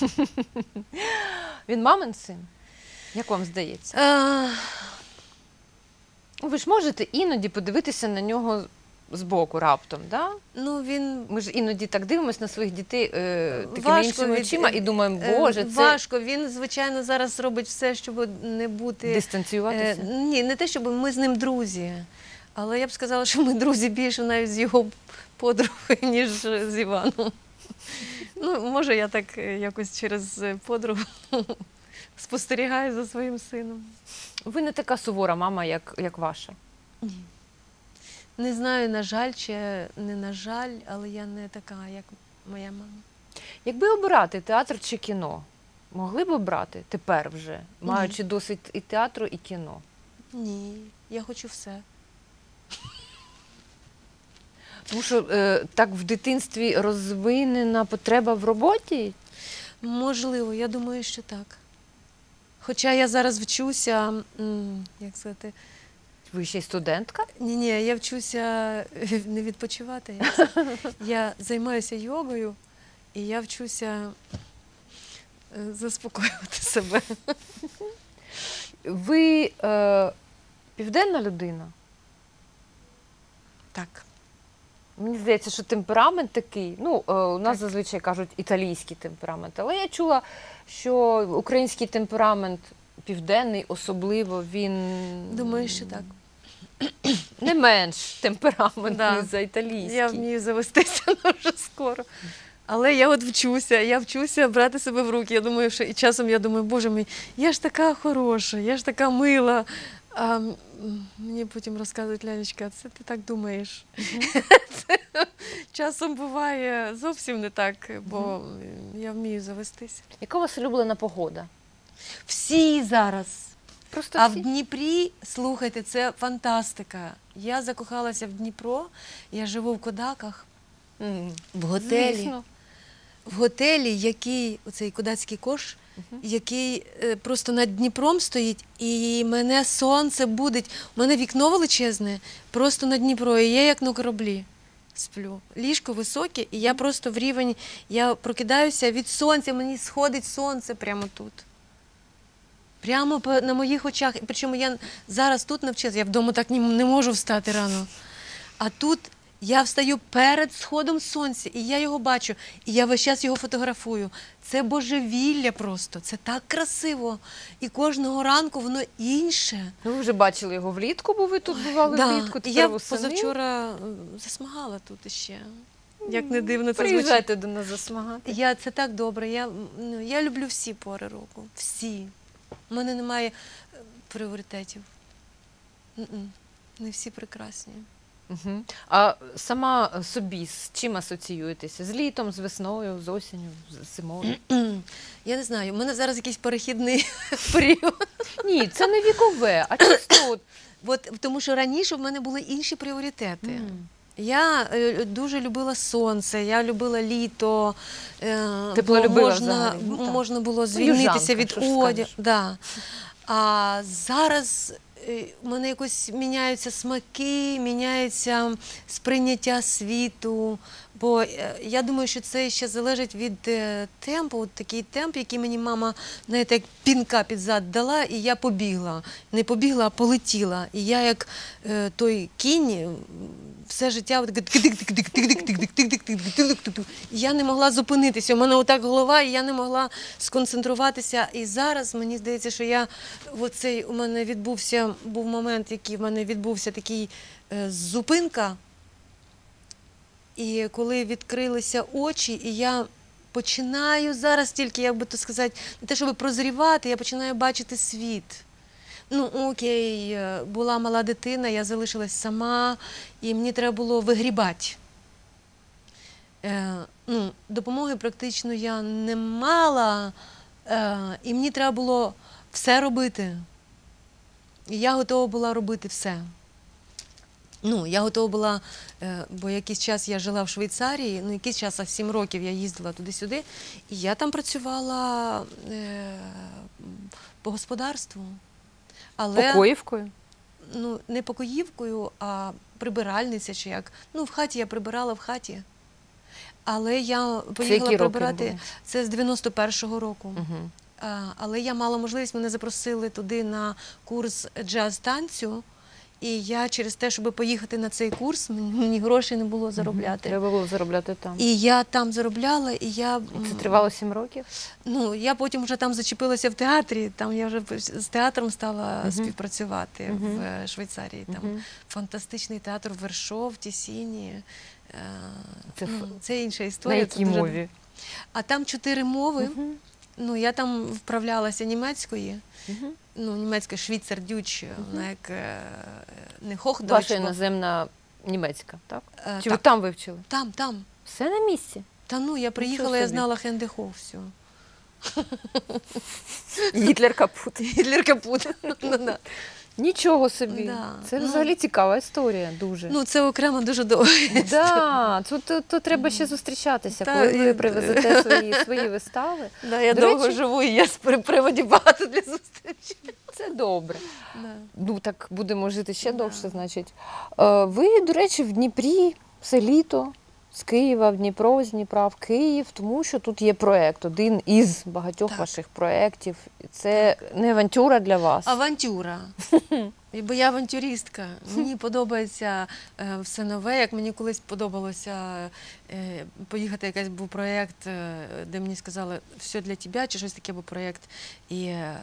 Він мамин син? Як вам здається? А, Ви ж можете іноді подивитися на нього збоку раптом, да? ну, він Ми ж іноді так дивимося на своїх дітей е, такими Важко іншими від- очима і думаємо, Е, боже, це важко. Він, звичайно, зараз робить все, щоб не бути. дистанціюватися. Е, ні, не те, щоб ми з ним друзі. Але я б сказала, що ми друзі більше навіть з його подругою, ніж з Іваном. Ну, може, я так е, якось через е, подругу спостерігаю за своїм сином. Ви не така сувора мама, як, як ваша. Ні. Не знаю, на жаль, чи не на жаль, але я не така, як моя мама. Якби обирати театр чи кіно, могли б обрати тепер вже, маючи досвід і театру, і кіно? Ні, я хочу все. Тому що е, так в дитинстві розвинена потреба в роботі? Можливо, я думаю, що так. Хоча я зараз вчуся, м, як сказати, Ви ще й студентка? ні, ні, я вчуся не відпочивати. як це. Я займаюся йогою, і я вчуся е, заспокоювати себе. Ви е, південна людина? Так. Мені здається, що темперамент такий, ну, е, у нас Так. зазвичай кажуть італійський темперамент, але я чула, що український темперамент південний, особливо, він Думаю, що так. не менш темпераментний Да. за італійський. Я вмію завестися дуже скоро. Але я от вчуся, я вчуся брати себе в руки. Я думаю, що і часом я думаю, боже мій, я ж така хороша, я ж така мила. А м, мені потім розказують, Лялечка, це ти так думаєш. Це часом буває зовсім не так, бо я вмію завестися. Яка у вас улюблена погода? Всі зараз. просто А всі... в Дніпрі, слухайте, це фантастика. Я закохалася в Дніпро, я живу в Кодаках, М, в готелі. Звісно. В готелі, який, оцей Кодацький кош, Мгм. який е, просто над Дніпром стоїть, і мене сонце будить. У мене вікно величезне, просто над Дніпро, і я як на кораблі сплю. Ліжко високе, і я просто в рівень, я прокидаюся від сонця, мені сходить сонце прямо тут. Прямо по- на моїх очах. І причому я зараз тут навчилася, я вдома так не, не можу встати рано. А тут я встаю перед сходом сонця, і я його бачу, і я весь час його фотографую. Це божевілля просто, це так красиво. І кожного ранку воно інше. Ну, ви вже бачили його влітку, бо ви тут бували Да. влітку, І тепер я восени. позавчора м, засмагала тут іще. Як не дивно це звучить. Приїжджайте до нас засмагати. Я, це так добре. Я, м, ну, я люблю всі пори року. Всі. У мене немає е, пріоритетів. М-м. Не всі прекрасні. Угу. А сама собі з чим асоціюєтеся? З літом, з весною, з осінню, з зимою? Я не знаю, у мене зараз якийсь перехідний період. Ні, це не вікове, а чисто от. От, тому що раніше в мене були інші пріоритети. М. Я е, дуже любила сонце, я любила літо. Е, Теплолюбива можна, взагалі, ну, так. можна було звільнитися Южанка, від що ж одягу. скажеш. Да. А зараз е, у мене якось міняються смаки, міняється сприйняття світу. Бо е, я думаю, що це ще залежить від е, темпу, от такий темп, який мені мама, знаєте, як пінка під зад дала, і я побігла. Не побігла, а полетіла. І я як е, той кінь, м, все життя от таке тик-тик-тик-тик-тик-тик-тик-тик-тик-тик-тик-тик-тик. І я не могла зупинитися. У мене отак голова, і я не могла сконцентруватися. І зараз мені здається, що я оцей у мене відбувся, був момент, який в мене відбувся такий е, зупинка. І коли відкрилися очі, і я починаю зараз тільки, як би то сказати, не те, щоб прозрівати, я починаю бачити світ. Ну, окей, е, була мала дитина, я залишилась сама, і мені треба було вигрібати. Е, ну, допомоги практично я не мала, е, і мені треба було все робити. І я готова була робити все. Ну, я готова була, е, бо якийсь час я жила в Швейцарії, ну, якийсь час, а сім років я їздила туди-сюди, і я там працювала е, по господарству. Але, Покоївкою? ну, не покоївкою, а прибиральниця чи як. Ну, в хаті я прибирала в хаті. Але я поїхала які роки прибирати, були? це з дев'яносто першого року. Угу. А, але я мала можливість, мене запросили туди на курс джаз-танцю, і я через те, щоб поїхати на цей курс, мені, мені грошей не було заробляти. Треба було заробляти там. І я там заробляла, і я... І це тривало сім років? Ну, я потім вже там зачепилася в театрі, там я вже з театром стала Мгм. співпрацювати Мгм. в Швейцарії. Там Мгм. фантастичний театр Вершов, Тісіні. Е, Це ну, ф- це інша На історія. це якій дуже- мові? А там чотири мови. Мгм. Ну, я там вправлялася німецької. Мгм. Ну, німецька швіцердюч, вона як е, не хохдойч. Ваша іноземна німецька, так? Е, Чи ви так. там вивчили? Там, там. Все на місці. Та ну, я приїхала, я собі. знала Хендехов, все. Гітлер капут. Гітлер капут. Ну, да. Нічого собі. Да. Це Ну. взагалі цікава історія, дуже. Ну, це окремо дуже довго. Да, тут, тут, тут треба ще зустрічатися, Та, коли ви і- привезете свої, свої вистави. Да, я До довго речі- живу, і я з при- приводів багато для зустрічі. Це добре. Да. Ну так будемо жити ще Да. довше, значить. Е, Ви, до речі, в Дніпрі все літо з Києва в Дніпро, з Дніпра в Київ, тому що тут є проєкт, один із багатьох Так. ваших проєктів. Це не авантюра для вас. Авантюра. І Бо я авантюристка. Мені подобається е, все нове, як мені колись подобалося е, поїхати, якийсь був проєкт, е, де мені сказали «все для тебе», чи щось таке був проєкт. І е,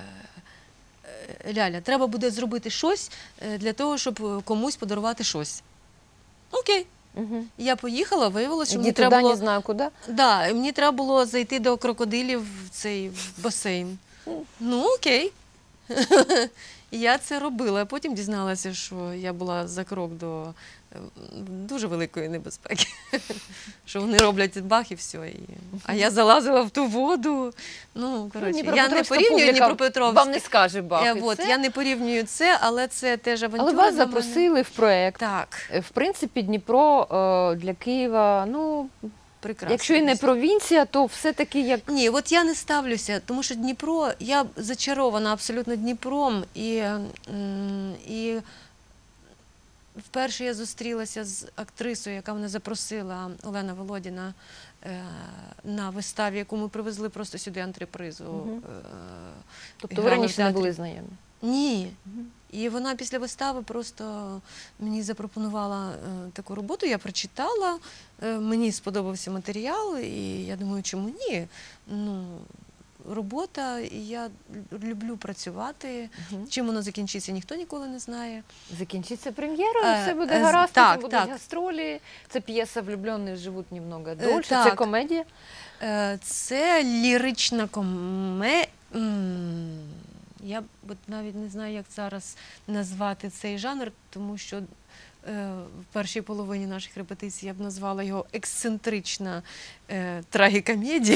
е, Ляля, треба буде зробити щось е, для того, щоб комусь подарувати щось. Окей. Угу. Я поїхала, виявилося, що мені Іди треба туди, було... не знаю куди. Да, і мені треба було зайти до крокодилів в цей в басейн. Ну, окей. Я це робила, а потім дізналася, що я була за крок до е, дуже великої небезпеки. Що вони роблять бах і все. І... А я залазила в ту воду. Ну, коротше, я не Дніпропетровська порівнюю публіка Дніпропетровськ. Вам не скаже бах. Е, і от, це. я не порівнюю це, але це теж авантюра. Але вас для мене. запросили в проєкт. Так, В принципі, Дніпро е, для Києва, ну, прекрасно. якщо і не провінція, то все-таки як... Ні, от я не ставлюся, тому що Дніпро, я зачарована абсолютно Дніпром, і, м, і вперше я зустрілася з актрисою, яка мене запросила, Олена Володіна, е, на виставі, яку ми привезли просто сюди антрепризу. Мгм. е, Тобто ви грали в раніше не театрі. були знайомі? Ні. Мгм. І вона після вистави просто мені запропонувала е, таку роботу, я прочитала, е, мені сподобався матеріал, і я думаю, чому ні? Ну, робота, і я люблю працювати. Мгм. Чим воно закінчиться, ніхто ніколи не знає. Закінчиться прем'єрою, Е, все буде е, з- гаразд, так, потім будуть так. гастролі. Це п'єса «Влюблені живуть немного Е, дольше», це так. комедія. Е, Це лірична коме... м, Я б от навіть не знаю, як зараз назвати цей жанр, тому що е, в першій половині наших репетицій я б назвала його ексцентрична е, трагікомедія.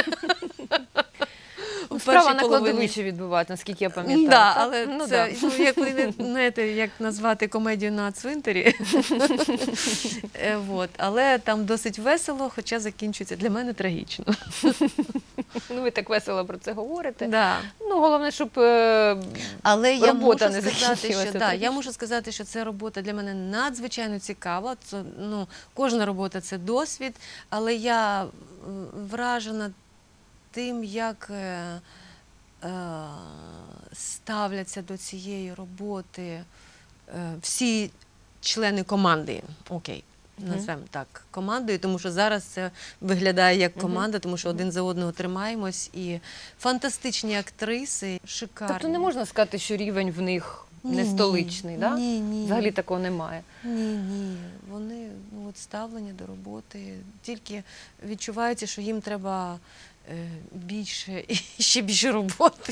Ну, У справа першій на половині- кладовищі відбувається, наскільки я пам'ятаю. Да, так? але ну, це, да. ну, як ви не знаєте, як назвати комедію на цвинтарі. Е, вот. Але там досить весело, хоча закінчується для мене трагічно. Ну, ви так весело про це говорите. Да. Ну, головне, щоб е, Але я робота можу не сказати, що закінчилася да, трагічно. я можу сказати, що ця робота для мене надзвичайно цікава. Це, ну, кожна робота це досвід, але я м, вражена тим, як е, е, ставляться до цієї роботи е, всі члени команди. Окей. Мгм. Назвемо так командою, тому що зараз це виглядає як Мгм. команда, тому що один за одного тримаємось. І фантастичні актриси, шикарні. Тобто не можна сказати, що рівень в них не Ні, столичний, ні, да? Ні, ні. Взагалі такого немає. Ні, ні. Вони ну, от ставлені до роботи. Тільки відчувається, що їм треба е, більше і ще більше роботи.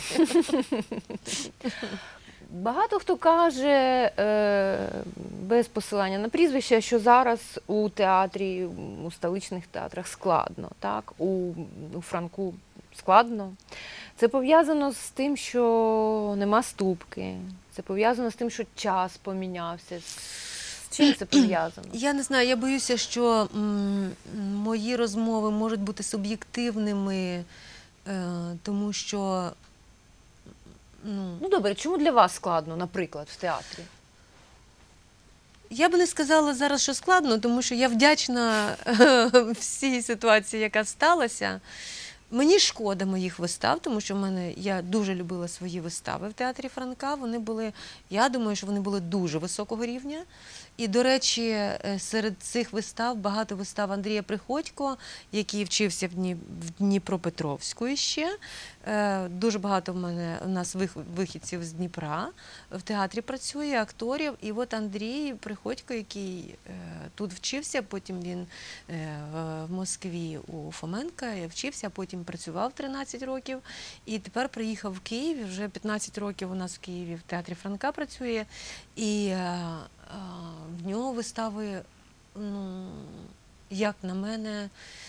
Багато хто каже, е, без посилання на прізвище, що зараз у театрі, у столичних театрах складно, так? У, у Франку складно. Це пов'язано з тим, що нема ступки, це пов'язано з тим, що час помінявся. З чим це пов'язано? Я не знаю, я боюся, що м, мої розмови можуть бути суб'єктивними, е, тому що ну, Ну добре, чому для вас складно, наприклад, в театрі? я би не сказала зараз, що складно, тому що я вдячна е, всій ситуації, яка сталася. Мені шкода моїх вистав, тому що в мене, я дуже любила свої вистави в театрі Франка. Вони були, я думаю, що вони були дуже високого рівня. І, до речі, е, серед цих вистав багато вистав Андрія Приходько, який вчився в, Дні, в Дніпропетровську ще. Е, Дуже багато в мене у нас вих- вихідців з Дніпра в театрі працює, акторів. І от Андрій Приходько, який е, тут вчився, потім він е, в Москві у Фоменка вчився, потім працював тринадцять років. І тепер приїхав в Київ, і вже п'ятнадцять років у нас в Києві в театрі Франка працює. І е, е, в нього вистави, ну, як на мене,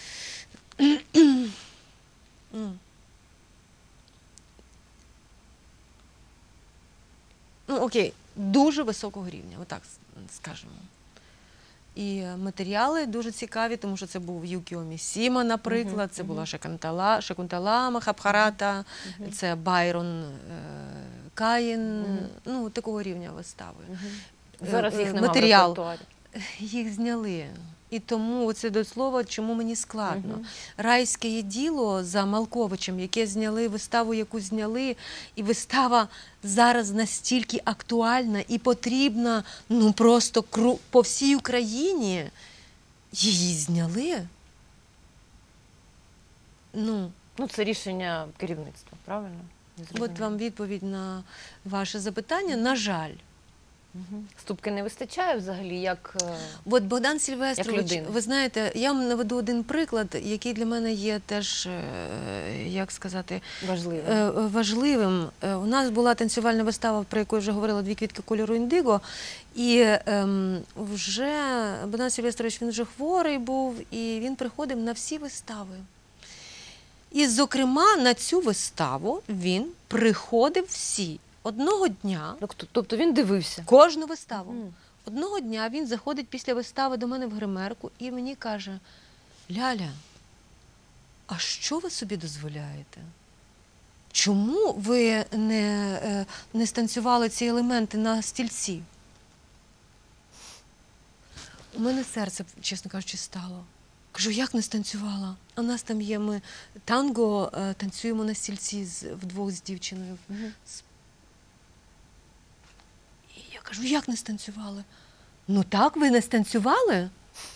ну, ну, окей, дуже високого рівня, отак скажемо. І матеріали дуже цікаві, тому що це був Юкіо Місіма, наприклад, Мгм, це мгм. була Шакунтала, Шакунтала Махабхарата, Мгм. це Байрон е, Каїн, Мгм. ну, такого рівня вистави. Мгм. Зараз Е, їх е, немає в матеріал. репертуарі. Їх зняли. І тому це до слова, чому мені складно. Мгм. Райське є діло за Малковичем, яке зняли, виставу, яку зняли, і вистава зараз настільки актуальна і потрібна, ну просто кру- по всій Україні. Її зняли. Ну, Ну, це рішення керівництва, правильно? Не от зрозуміло. вам відповідь на ваше запитання. На жаль. Ступки не вистачає взагалі, як е, От Богдан Сильвестрович, людина. ви знаєте, я вам наведу один приклад, який для мене є теж, е, як сказати, важливо. е, важливим. Е, У нас була танцювальна вистава, про яку я вже говорила, «Дві квітки кольору індиго», і ем, вже Богдан Сильвестрович, він вже хворий був, і він приходив на всі вистави. І, зокрема, на цю виставу він приходив всі. Одного дня, Тобто- Тобто він дивився. кожну виставу. Мгм. Одного дня він заходить після вистави до мене в гримерку і мені каже: Ляля, а що ви собі дозволяєте? Чому ви не, е, не станцювали ці елементи на стільці? У мене серце, чесно кажучи, стало. Кажу, як не станцювала? А у нас там є, ми танго е, танцюємо на стільці з, вдвох з дівчиною. Мгм. І я кажу, як не станцювали? Ну так, ви не станцювали?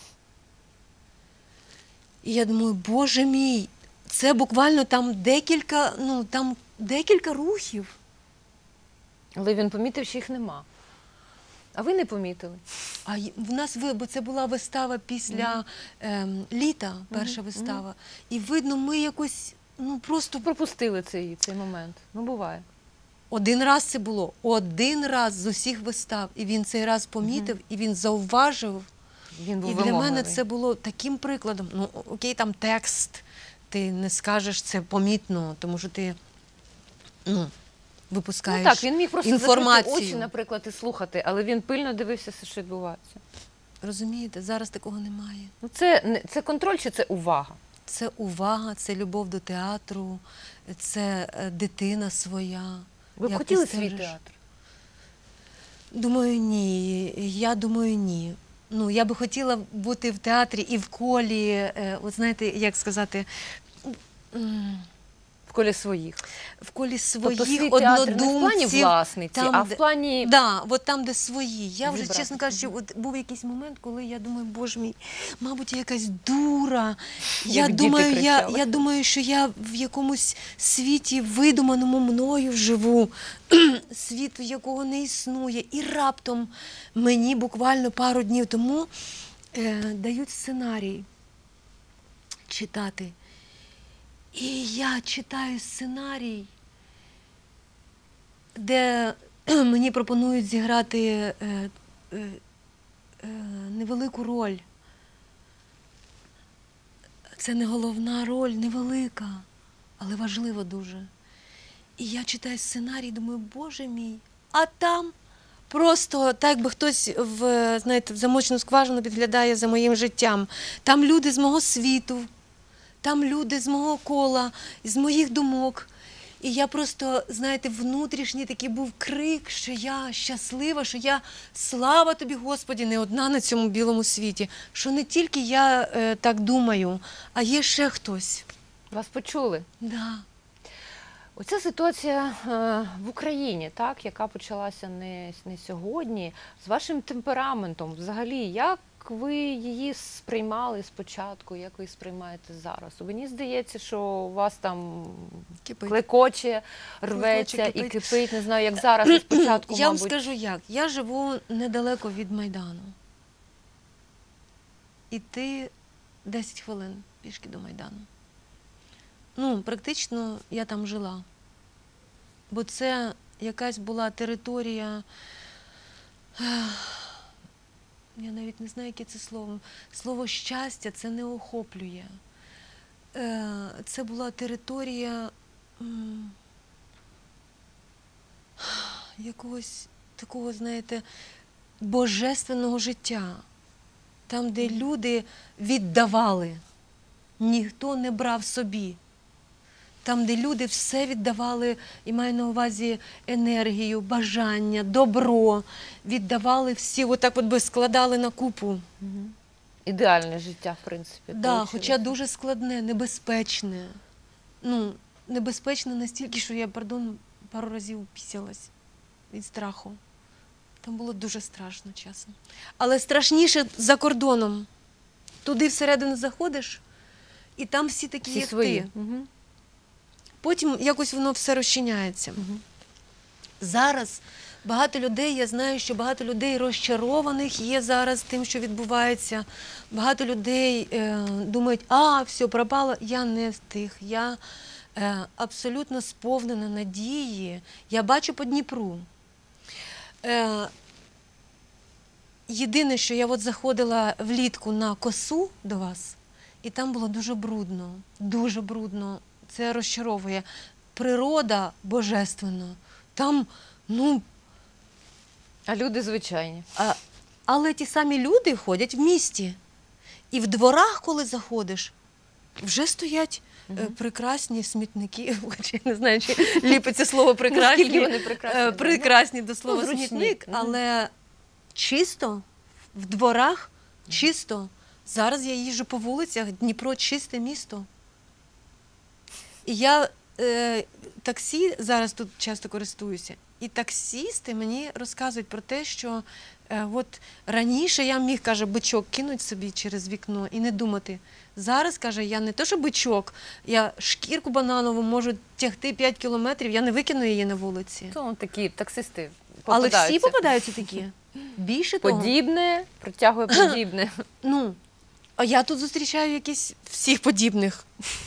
І я думаю, боже мій, це буквально там декілька, ну, там декілька рухів. Але він помітив, що їх нема. А ви не помітили? А й- в нас, ви- бо це була вистава після ем, літа, перша Мгм, вистава. І видно, ми якось, ну просто Пропустили цей, цей момент. Ну, буває. один раз це було, один раз з усіх вистав. І він цей раз помітив, і він зауважив. Він був І для мене вимогливий. це було таким прикладом. Ну, окей, там текст, ти не скажеш це помітно, тому що ти ну, випускаєш Ну так, він міг просто інформацію. закрити очі, наприклад, і слухати, але він пильно дивився все, що відбувається. Розумієте, зараз такого немає. Ну, це, не- це контроль чи це увага? Це увага, це любов до театру, це е, дитина своя. Ви б Як хотіли ти свій стежиш? театр? Думаю, ні. Я думаю, ні. Ну, я би хотіла бути в театрі і в колі, е, от знаєте, як сказати, м, В колі своїх. в колі своїх Тобто свій театр не в плані однодумців. власниці, там, а в де- плані... Да, от там, де свої. Я вже, Зібрати. чесно кажучи, от був якийсь момент, коли я думаю, боже мій, мабуть, я якась дура. Я Як діти думаю, я, кричали. я думаю, що я в якомусь світі видуманому мною живу, світ, якого не існує. І раптом мені буквально пару днів тому е, дають сценарій читати. І я читаю сценарій, де мені пропонують зіграти е, е, е, невелику роль. Це не головна роль, невелика, але важлива дуже. І я читаю сценарій і думаю, боже мій, а там просто так би хтось в, знаєте, в замочну скважину підглядає за моїм життям. Там люди з мого світу, там люди з мого кола, з моїх думок. І я просто, знаєте, внутрішній такий був крик, що я щаслива, що я, слава тобі, Господі, не одна на цьому білому світі, що не тільки я е, так думаю, а є ще хтось. Вас почули? Да. Оця ситуація е, в Україні, так, яка почалася не, не сьогодні, з вашим темпераментом, взагалі, як ви її сприймали спочатку, як ви її сприймаєте зараз? Мені здається, що у вас там Кипить. клекоче, рветься Клекоче, і кипить. кипить, не знаю, як зараз, і спочатку, Я вам мабуть. скажу як. Я живу недалеко від Майдану. Іти десять хвилин пішки до Майдану. Ну, практично я там жила. Бо це якась була територія, я навіть не знаю, яке це слово. Слово щастя це не охоплює. Е, Це була територія м, якогось такого, знаєте, божественного життя. Там, де люди віддавали, ніхто не брав собі. Там, де люди все віддавали, і маю на увазі енергію, бажання, добро, віддавали всі, отак от би складали на купу. Мгм. Ідеальне життя, в принципі. Да, получилося. хоча дуже складне, небезпечне. Ну, небезпечне настільки, що я, пардон, пару разів пісялась від страху. Там було дуже страшно, чесно. Але страшніше за кордоном. Туди всередину заходиш, і там всі такі, Всі як свої. ти. Мгм. Потім якось воно все розчиняється. Мгм. Зараз Багато людей, я знаю, що багато людей розчарованих є зараз тим, що відбувається. Багато людей е, думають, а, все, пропало. Я не з тих. Я е, абсолютно сповнена надії. Я бачу по Дніпру. Е, єдине, що я от заходила влітку на косу до вас, і там було дуже брудно, дуже брудно. Це розчаровує. Природа божественна. Там, ну... А люди звичайні. А, але ті самі люди ходять в місті. І в дворах, коли заходиш, вже стоять е, прекрасні смітники. Хоча я не знаю, чи ліпиться слово прекрасні. Наскільки вони прекрасні, Е, да? прекрасні до слова Ну, зручні. смітник, Мгм. але чисто, в дворах чисто. Зараз я їжджу по вулицях, Дніпро чисте місто. І я е, таксі зараз тут часто користуюся. І таксісти мені розказують про те, що е, от раніше я міг, каже, бичок кинути собі через вікно і не думати. Зараз, каже, я не то, що бичок, я шкірку бананову можу тягти п'ять кілометрів, я не викину її на вулиці. Ну, такі таксисти Але попадаються. всі попадаються такі. Більше того. Подібне, притягує подібне. Ну, а я тут зустрічаю якісь всіх подібних.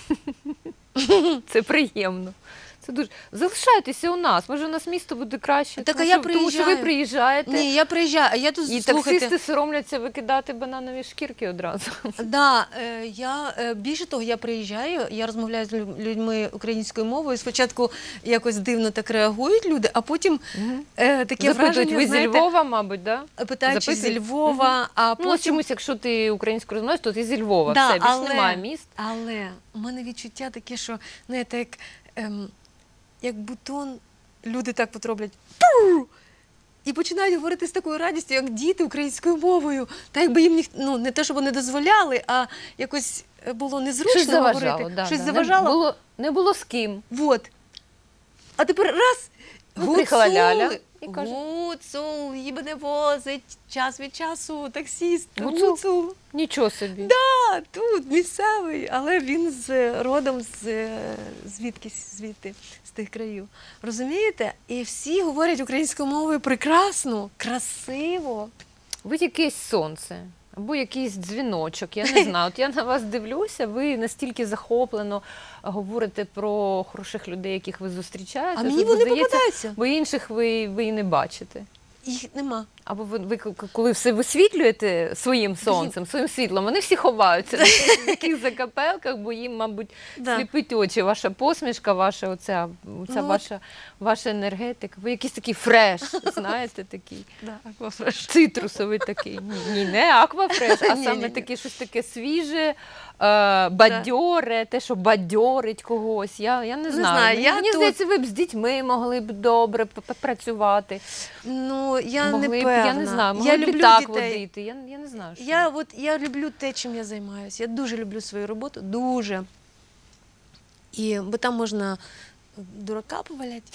Це приємно. Це дуже... Залишайтеся у нас, може у нас місто буде краще. Так, тому, а я що, тому що ви приїжджаю. приїжджаєте, Ні, я приїжджаю, а я тут, і слухайте, таксисти соромляться викидати бананові шкірки одразу. Да, е, я, е, більше того, я приїжджаю, я розмовляю з лю- людьми українською мовою, спочатку якось дивно так реагують люди, а потім е, таке Запитують, враження, ви зі знаєте, Львова, мабуть, да? питають, чи зі Запитують? Львова, а Ну, потім... чомусь, якщо ти українською розмовляєш, то ти зі Львова. Да, Все, більше але- немає міст. Але у мене відчуття таке, що, знаєте, як, ем, як бутон, люди так от роблять «пу!» і починають говорити з такою радістю, як діти українською мовою. Та якби їм ніх, ну, не те, щоб вони дозволяли, а якось було незручно Щось заважало, говорити. да, Щось да. заважало. Не було, не було з ким. Вот. А тепер раз, Ну, приїхала гуцули, Ляля і каже. гуцул, їбане возить, час від часу, таксіст, Гуцул? гуцул. Нічого собі. А, тут місцевий, але він з родом з е, звідкись звідти, з тих країв. Розумієте? І всі говорять українською мовою прекрасно, красиво. Ви якесь сонце або якийсь дзвіночок, я не знаю. От я на вас дивлюся, ви настільки захоплено говорите про хороших людей, яких ви зустрічаєте. А мені що, вони здається, попадаються. бо інших ви, ви і не бачите. Їх нема. Або ви, ви к- коли все висвітлюєте своїм сонцем, своїм світлом, вони всі ховаються в таких закапелках, бо їм, мабуть, Да. сліпить очі. Ваша посмішка, ваша оця, оця Ну, ваша, ваша енергетика. Ви якийсь такий фреш, знаєте, такий. Да, аквафреш. Цитрусовий такий. Ні, ні, не аквафреш, а Ні, саме ні, ні. таке щось таке свіже, е, бадьоре, те, що бадьорить когось. Я, я не знаю. знаю, Мені, я мені тут- здається, ви б з дітьми могли б добре п- п- працювати. Ну, я могли не б, певна. я не знаю, могли я б люблю літак дітей. водити. Я, я не знаю, що. Я, от, я люблю те, чим я займаюся. Я дуже люблю свою роботу, дуже. І, бо там можна дурака поваляти.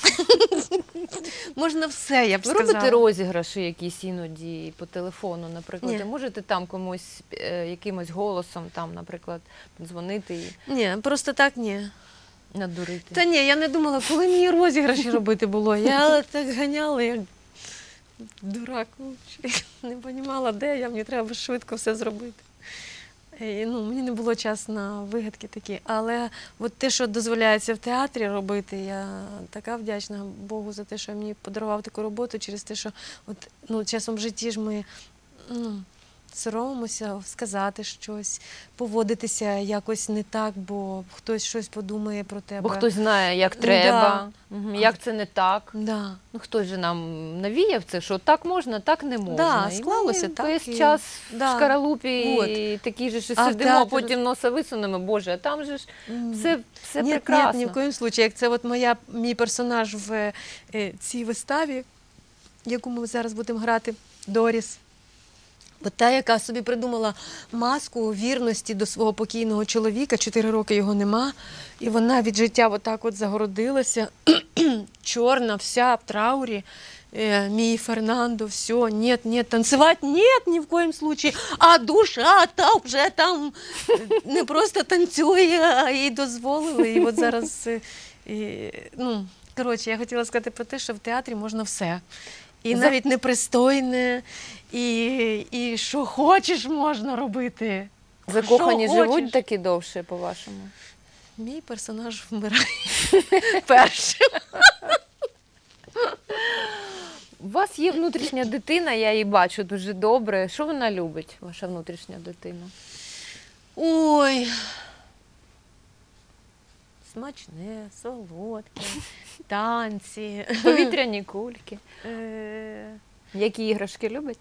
Можна все, я б Ви сказала. робите розіграші якісь іноді по телефону, наприклад? Ні. І можете там комусь е, якимось голосом, там, наприклад, дзвонити і Ні, просто так ні. надурити? Та ні, я не думала, коли мені розіграші робити було. Я так ганяла, як дурак. Не розуміла, де я, мені треба швидко все зробити. І, ну, мені не було часу на вигадки такі. Але от те, що дозволяється в театрі робити, я така вдячна Богу за те, що мені подарував таку роботу, через те, що от, ну, часом в житті ж ми ну, соромимося сказати щось, поводитися якось не так, бо хтось щось подумає про тебе. Бо хтось знає, як Ну, треба, мгм, як це не так. Да. Ну, хтось же нам навіяв це, що так можна, так не можна. Да, І ми склалося так весь і- час да. в шкаралупі От. і такі ж, що А в сидимо, театрі- потім носа висунемо, Боже, а там же ж М. все, все Ні, прекрасно. ні, ні в коїм случаї. Як це от моя, мій персонаж в е, цій виставі, яку ми зараз будемо грати, Доріс. Бо та, яка собі придумала маску вірності до свого покійного чоловіка, чотири роки його нема, і вона від життя отак от загородилася, чорна, вся в траурі. Е, мій Фернандо, все, нет, нет, танцевать нет, ні в коїм случаї, а душа та вже там е, не просто танцює, а їй дозволили. І от зараз, е, і, ну, Коротше, я хотіла сказати про те, що в театрі можна все. І За- навіть непристойне, і, і що хочеш можна робити. Закохані Що живуть хочеш. таки довше, по-вашому? Мій персонаж вмирає першим. У вас є внутрішня дитина, я її бачу дуже добре. Що вона любить, ваша внутрішня дитина? Ой. Смачне, солодке, танці. Повітряні кульки. Е, Які іграшки любить?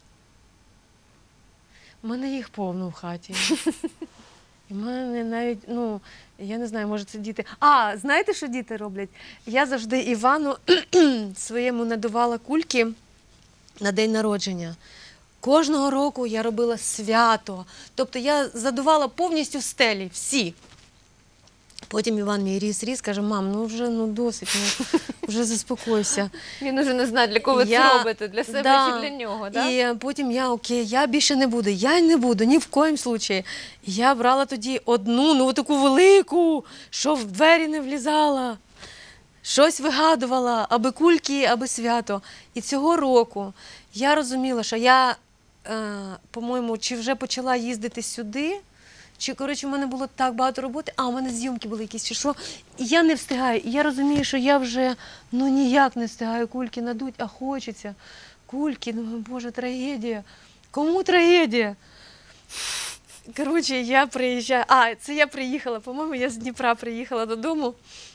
У мене їх повно в хаті. І в мене навіть, ну, я не знаю, може це діти. А, знаєте, що діти роблять? Я завжди Івану своєму надувала кульки на день народження. Кожного року я робила свято. Тобто я задувала повністю стелі, всі. Потім Іван мій ріс-ріс, каже, мам, ну вже ну, досить, ну, вже заспокойся. Він уже не знає, для кого ви Я- це робите, для себе Да. чи для нього, так? І потім я, окей, я більше не буду, я й не буду, ні в коїм случаї. Я брала тоді одну, ну таку велику, що в двері не влізала. Щось вигадувала, аби кульки, аби свято. І цього року я розуміла, що я, е, по-моєму, чи вже почала їздити сюди, чи, коротше, в мене було так багато роботи, а у мене зйомки були якісь, чи що. І я не встигаю. І я розумію, що я вже ну ніяк не встигаю кульки надуть, а хочеться. Кульки, думаю, боже, трагедія. Кому трагедія? Коротше, я приїжджаю. А, це я приїхала, по-моєму, я з Дніпра приїхала додому.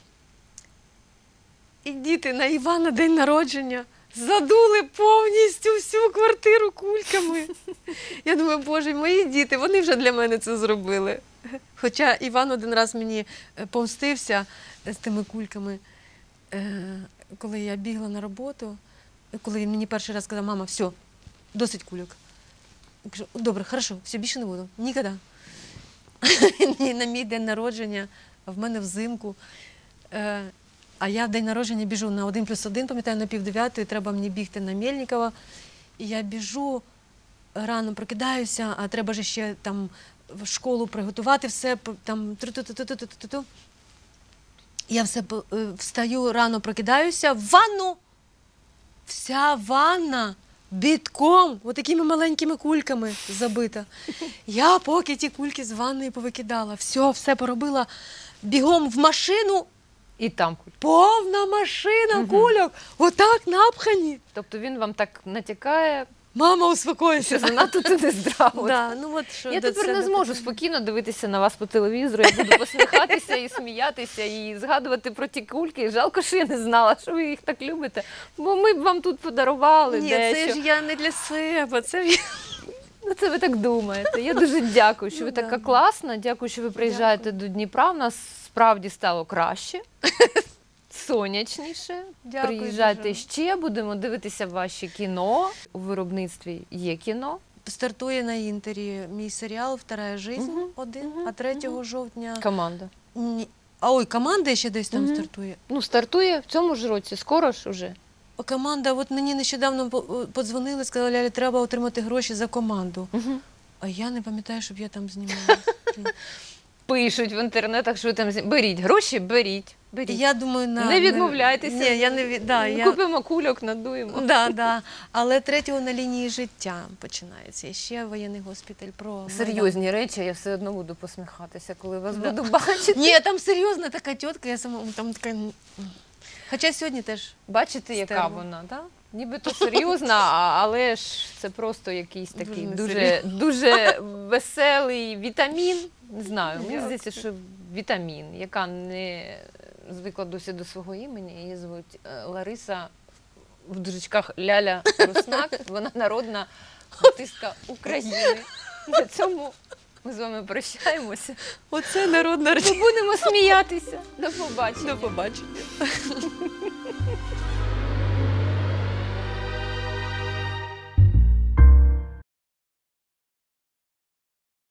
І діти на Івана день народження задули повністю всю квартиру кульками. Я думаю, боже, мої діти, вони вже для мене це зробили. Хоча Іван один раз мені е, помстився з тими кульками, Е, коли я бігла на роботу, коли він мені перший раз сказав, мама, все, досить кульок. Я кажу, добре, хорошо, все, більше не буду. Ніколи. І на мій день народження, в мене взимку. Е, А я в день народження біжу на один плюс один, пам'ятаю, на пів дев'ятої, треба мені бігти на Мельникова. І я біжу, рано прокидаюся, а треба ж ще там в школу приготувати все, п- там тру-ту-ту-ту-ту-ту-ту. Я все п- е, встаю, рано прокидаюся, в ванну. Вся ванна бітком, отакими маленькими кульками забита. Я поки ті кульки з ванної повикидала, все, все поробила, бігом в машину. І там кульки. Повна машина Мгм. кульок, отак напхані. Тобто він вам так натякає, Мама, що успокойся. занадто ти не здраво. Да, ну от, що Я до тепер це не до зможу такого. спокійно дивитися на вас по телевізору. Я буду посміхатися і сміятися, і згадувати про ті кульки. Жалко, що я не знала, що ви їх так любите. Бо ми б вам тут подарували Ні, дещо. це ж я не для себе, це я- Ну, це ви так думаєте. Я дуже дякую, що ви Ну, да. така класна. Дякую, що ви приїжджаєте до Дніпра. У нас справді стало краще, сонячніше. Дякую Приїжджайте дуже. ще, будемо дивитися ваші кіно. У виробництві є кіно. Стартує на інтері мій серіал «Вторая жизнь» Мгм, один, мгм, а третього жовтня... Команда. Ні. А ой, команда ще десь там Мгм. стартує. Ну, стартує в цьому ж році, скоро ж уже. Команда, от мені нещодавно по- подзвонили, сказали, Ляля, треба отримати гроші за команду. Угу. А я не пам'ятаю, щоб я там знімала. Пишуть в інтернетах, що ви там зні- беріть гроші, беріть. беріть. Я думаю, на... Не відмовляйтеся. Ні, я не від... да, я... Купимо кульок, надуємо. Да, да. Але третього на лінії життя починається. І ще воєнний госпіталь про Серйозні речі, я все одно буду посміхатися, коли вас Да. буду бачити. Ні, там серйозна така тітка, я сама там така. Хоча сьогодні теж. Бачите, яка Стерва. вона, так? Нібито серйозна, а- але ж це просто якийсь Дуже такий не дуже, дуже веселий вітамін. Не знаю, мені Дякую. здається, що вітамін, яка не звикла досі до свого імені. Її звуть е, Лариса, в дужечках Ляля Руснак. Вона народна артистка України. На цьому ми з вами прощаємося. Оце народна Ми будемо сміятися. До побачення. До побачення.